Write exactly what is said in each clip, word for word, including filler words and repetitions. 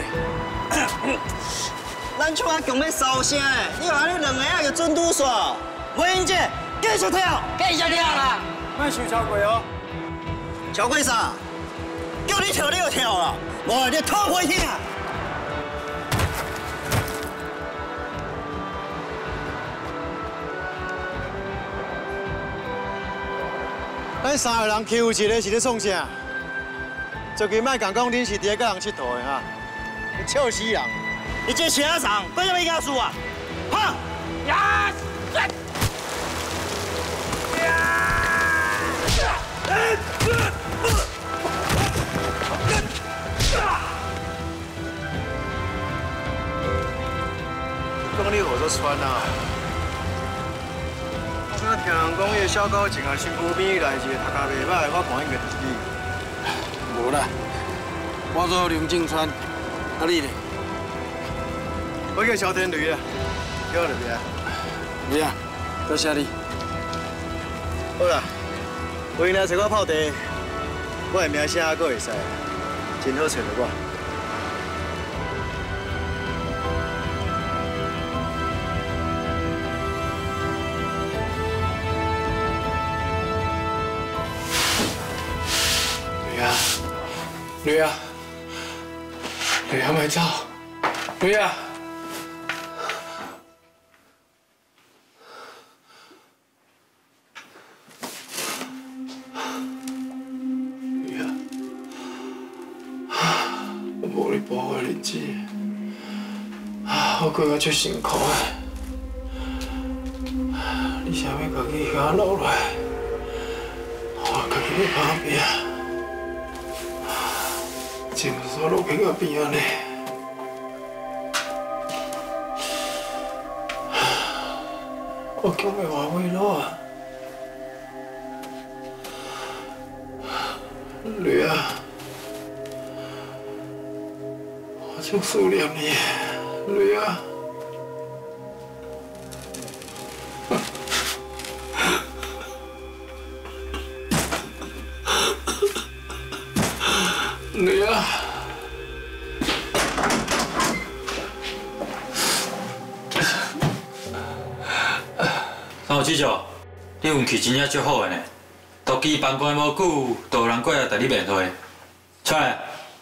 咱厝啊强要烧声诶，你话你两个啊就准拄煞，无英姐继续跳， 继续跳啦！ 莫想超过哦。 超过啥？叫你跳你就跳啦，无你拖回去啊！ 咱三个人欺负一个是咧创啥？最近莫讲讲恁是伫咧甲人佚佗的哈，笑死人！ 你这车上，为什么要输啊？哈！呀！ 讲你学做穿啊！我刚听人讲，伊个小狗情啊，身躯边来一个头壳袂歹，我看应该就是你。无啦，我做梁正川，啊你呢？我叫萧天雷啦，叫我入边。你啊，多谢你。好啦，有闲来找我泡茶，我的名声还阁会使，真好找到我。 女啊，女啊，卖走！女啊，女啊，我无你保护日子，我过到足辛苦的。你想要家己遐落来，我家己要打拼。 情绪落去到边啊呢？我叫袂话话咯啊！女啊，我真思念你，女啊。女啊！ 三号指教，你运气真正足好个呢。都期办关无久，就有人过来带你面会。出来。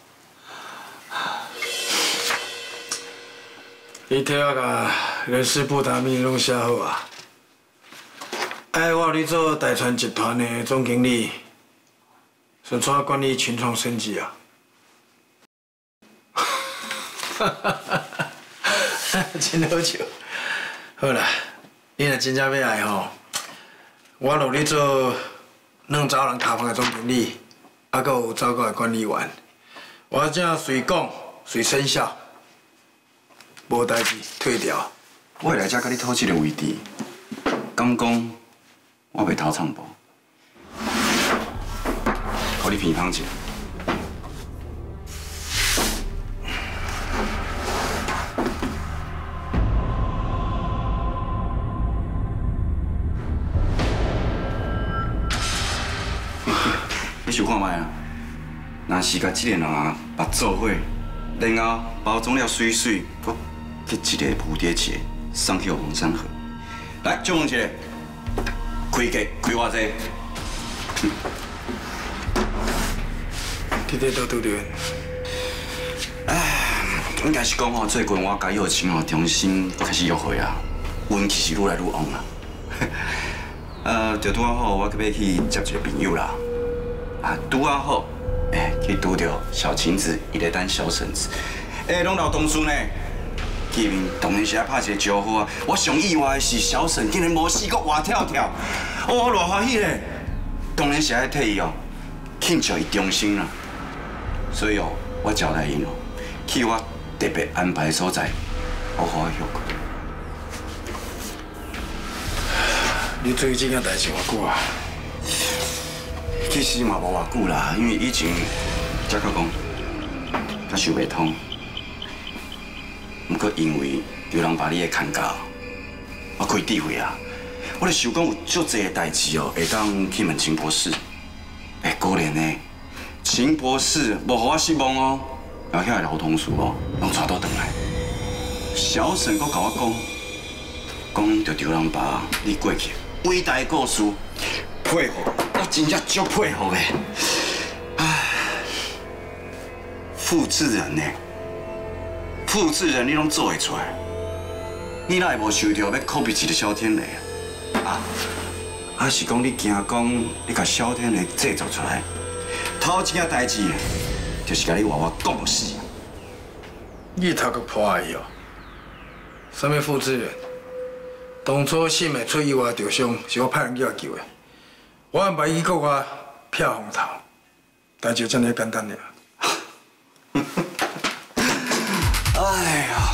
伊替我甲人事部单面拢写好啊。哎，我你做大川集团的总经理，顺带管理群创生技啊。 哈哈哈哈真好笑。好啦，你若真正要来吼，我落你做两找人卡房的总经理，啊，搁有找过的管理员，我正随讲随生效，无代志退掉。 我会来遮甲你讨这个位置，敢讲我袂偷藏步，互你偏芳者。 你想看卖啊？若是甲即个人啊捌做伙，然后包装了水水，搁去一个蝴蝶结送去王山河。来，就问一个，开价开偌济？ 你在倒拄着？ 唉，应该是讲吼，最近我甲友情吼重新开始约会啊，运气是愈来愈旺啦。呃，就拄啊好，我要去接一个朋友啦。 啊，拄啊好，诶，去拄到小晴子，伊咧等小婶子，诶，拢老同事呢。见面当然是爱拍一个招呼啊。我上意外的是小婶竟然无死，搁活跳跳，哦，我偌欢喜咧。当然是爱替伊哦庆祝伊终身啦。所以哦，我交代因哦，去我特别安排的所在，好好的休困。 你做这件代志偌久啊？ 其实嘛无偌久啦，因为以前才较讲，较想袂通。毋过因为有人把你的牵架，我开智慧啊！我咧想讲有足侪个代志哦，会当去问秦博士。哎，果然呢，秦博士无互我失望哦， 把遐个老同事哦，拢带倒转来。小沈阁甲我讲，讲着丢人爸你过去伟大的故事，佩服，我真正足佩服的。唉，复制人呢？复制人你拢做会出来？你哪会无想到要 copy 一个小天雷啊？啊，还是讲你惊讲你甲小天雷制作出来？头一件代志，就是甲你娃娃讲死。 你头壳破去哦！什么复制人？当初信的出意外受伤，是我派人去救的。我安排伊给我撇风头，但就这么简单尔。 哎呀！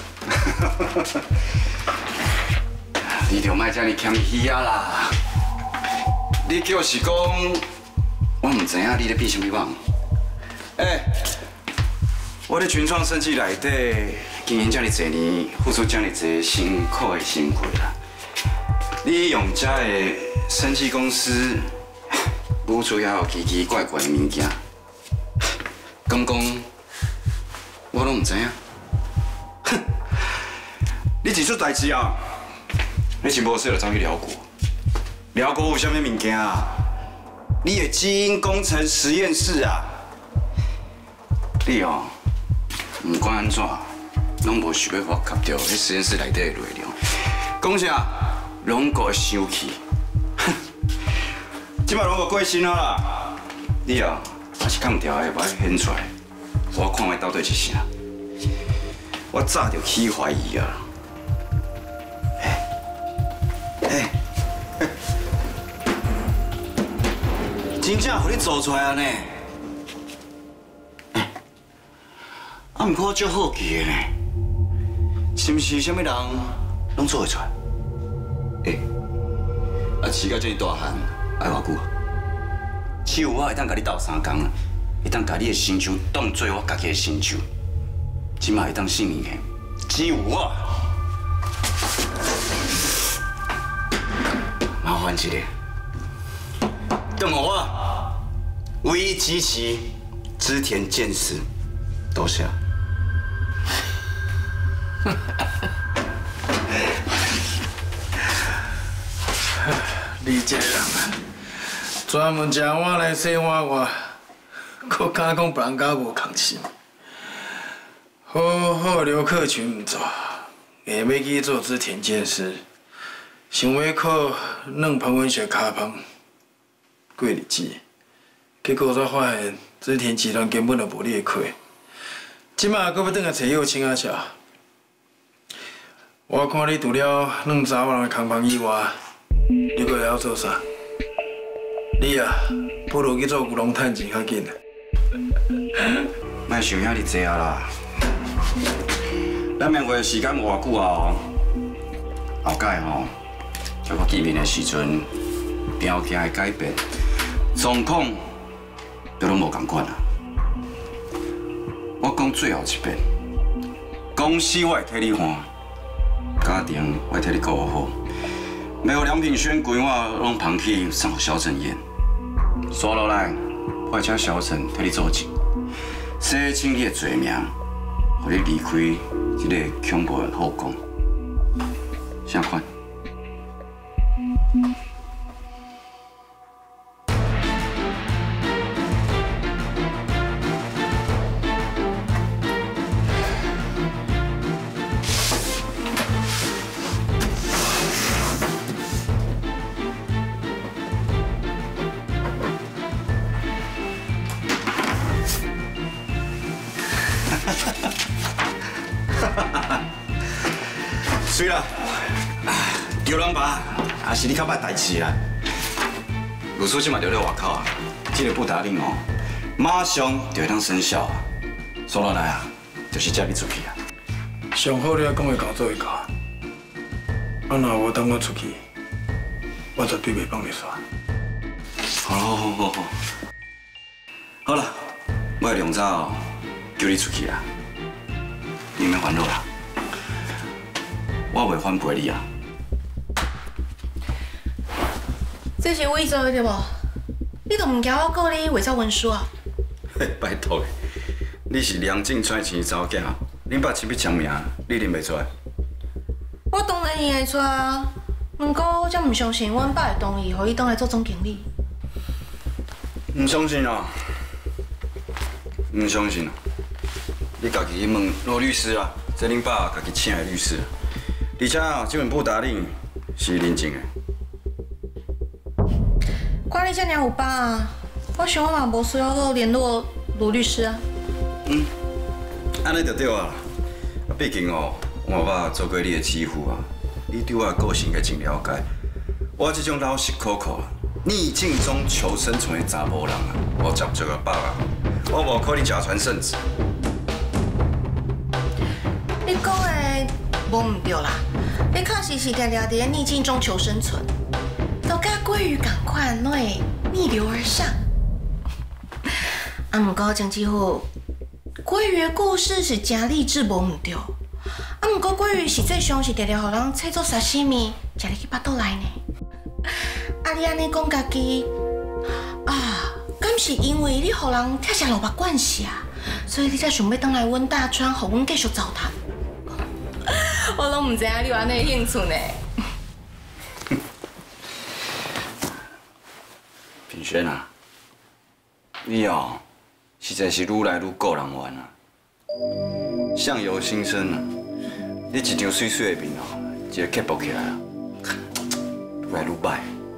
你着莫这么谦虚啊啦！你就是讲，我唔知影你咧变什么网。哎、欸，我咧群创生计内底经营这么多年，付出这么多辛苦的辛苦啦。你用这个生技公司舞出遐有奇奇怪怪的物件，敢讲我拢唔知影？哼！你一出代志啊！你真无说就走去辽国，辽国有啥物物件啊？你的基因工程实验室啊！你哦，唔管安怎，拢无想要我夹掉迄实验室内底的内容。讲啥？拢给我生气！哼！即摆拢给过身啊啦！你哦，若是扛唔掉的，把它显出来，我看卖到底是啥？我早就起怀疑啊！哎，真正互你做出来啊呢？啊，毋过我足好奇的呢，是毋是啥物人拢做会出来？哎，啊，饲到这么大汉，爱偌久？只有我会当甲你斗三工啊，会当甲你的亲像当做我家己的亲像，即马会当信任的，只有我。麻烦一个，等我唯一支持织田健司，多谢。 你这人啊，专门食碗来洗碗外，搁敢讲别人甲无共心。好好留客群唔做，下要去做织田健司。想要靠软旁温学卡旁过日子，结果才发现织田集团根本就无你的亏。即马搁要转来找友青啊笑。我看你除了软查某人的空房以外，你搁会晓做啥？你啊，不如去做牛郎趁钱较紧。 莫想遐尼济啊啦！咱两个时间无偌久啊，后届吼。叫我见面的时阵，条件会改变，状况就拢无同款啊。我讲最后一遍，公司我会替你换，家庭我会替你顾好，每有良品轩规我拢捧去送给小陈演。刷落来，我会请小陈替你做证，洗清你的罪名，互你离开这个恐怖的后宫。啥款？水啦，丢人吧，也是你较捌代志啦。如此即嘛留咧外口啊，这个布达令哦，马上就会当生效啊。说落来啊，就是叫你出去啊。 上好你要讲会到做会到啊。啊，若无等我出去，我绝对袂放你煞。 好，好，好，好，好。好了，我会两早叫你出去啦，你免烦恼啦。我袂反背你啊！ 这是伪造的对无？你都唔惊我告你伪造文书啊？ 拜托， 你是梁静川生查某囝，恁爸亲笔签名，你认袂出来？ 我当然认会出啊，不过我才唔相信阮爸会同意，互伊当来做总经理。 唔相信啊？唔相信啊？你家己去问罗律师啊，这恁爸家己请的律师，而且啊，这份布达令是认证的。 看你遮尔有把啊，我想我嘛无需要搁联络罗律师啊。 嗯，安尼就对啊。啊，毕竟哦，我爸做过你的媳妇啊，你对我的个性也真了解。我这种老实可靠、逆境中求生存的查某人啊，我接触个爸啊，我无可能假传圣旨。 你讲的无唔对啦，你确实是常常伫逆境中求生存，都甲鲑鱼同款，拢会逆流而上。啊，不过曾志虎，鲑鱼的故事是真励志，无唔对。啊，不过鲑鱼实际上是常常互人切做沙西米，食入去腹肚内呢。啊，你安尼讲家己啊，敢是因为你互人拆下萝卜惯势啊，所以你才想要倒来阮大川，互阮继续糟蹋？我拢唔知影你有安尼兴趣呢。 品轩啊，你哦，实在是愈来愈个人玩啊。相由心生啊，你一张水水的面哦，一个刻薄起来啊，愈来愈歹。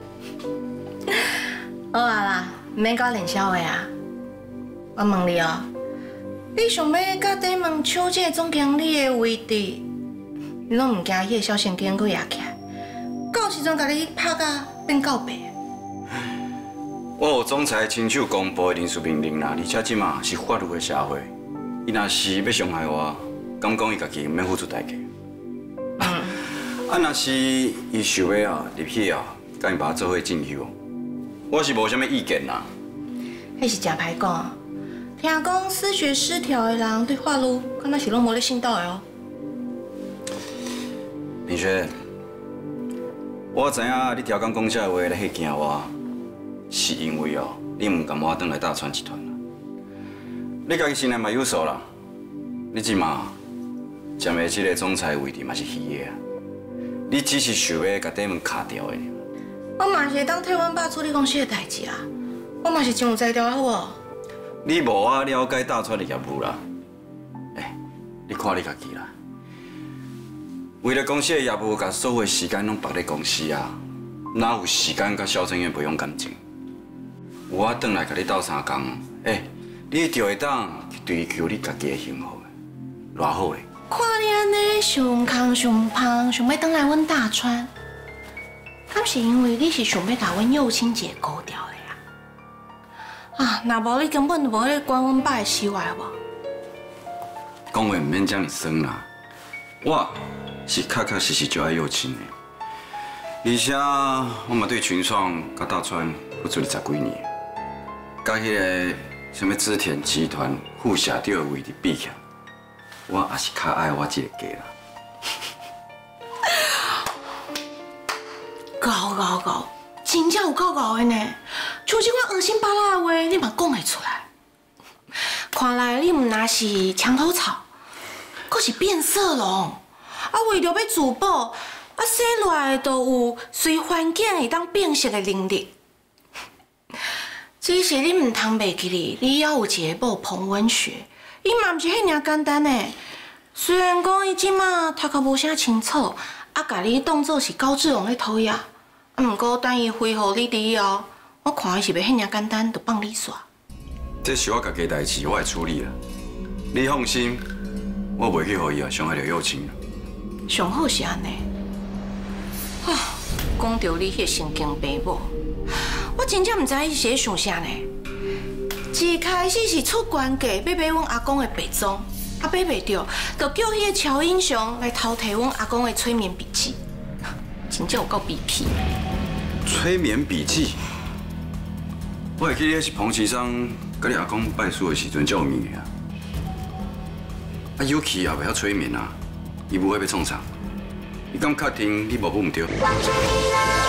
好啊啦，唔免搞冷笑话啊。我问你哦，你想要甲顶门抢这总经理的位置，你拢唔惊迄个小神经佫压起来，到时阵甲你拍甲变告白？ 我有总裁亲手公布的人事命令啦，而且即马是法律的社会，伊若是要伤害我，敢讲伊家己唔免付出代价。嗯。啊，若是伊想要啊入去啊，甲伊爸做伙进修，我是无啥物意见啦。 迄是真歹讲，听讲思觉失调的人对法律敢若是拢无咧信道的哦。 明轩，我知影你调工讲这话来吓惊我。是因为哦，你唔甘我转来大川集团啦。你家己心内嘛有数啦。你即马占的这个总裁位置嘛是虚的啊。你只是想要甲顶门卡掉的。 我嘛是会当替阮爸处理公司的代志啊。我嘛是真有才调，好无？ 你无我了解大川的业务啦。哎，你看你家己啦。为了公司的业务，甲所有时间拢绑在公司啊，哪有时间甲小正院培养感情？我转来甲你斗相共，哎，你就会当追求你家己的幸福，偌好嘞！ 看你安尼上空上胖，想要转来阮大川，敢是因为你是想要甲阮幼青姐勾掉的呀？啊，若无你根本就无咧管阮爸的死活，好无？ 讲话唔免这么酸啦，我是确确实实就爱幼青的，而且我嘛对群创甲大川付出了十几年。甲迄个什么织田集团副社长的位置比起来，我也是较爱我这个家啦。 高高高，真正有够高的呢！像这款恶心巴拉的话，你嘛讲会出来？看来你唔那是墙头草，佫是变色龙，啊为着要自保，啊生落来都有随环境会当变色的能力。只是你唔通袂记哩，你还有一个某彭文学，伊嘛唔是遐尔简单诶。虽然讲伊即马读较无啥清楚，啊，甲你当作是高志荣咧讨呀，啊，毋过等伊恢复你以后，我看伊是袂遐尔简单就放你煞。 这是我家己代志，我会处理啦。你放心，我袂去互伊啊伤害到幼青。 上好是安尼。啊，讲到你迄个神经病某。我真正唔知伊是咧想啥呢。一开始是出关价要买阮阿公的白装，啊买袂到，就叫迄个乔英雄来偷摕阮阿公的催眠笔记，真正有够卑鄙。 催眠笔记，我会记得是彭启商甲你阿公拜师的时阵教面的啊。啊，尤其也袂晓催眠啊，伊无会要创啥？你敢确定你无不唔对？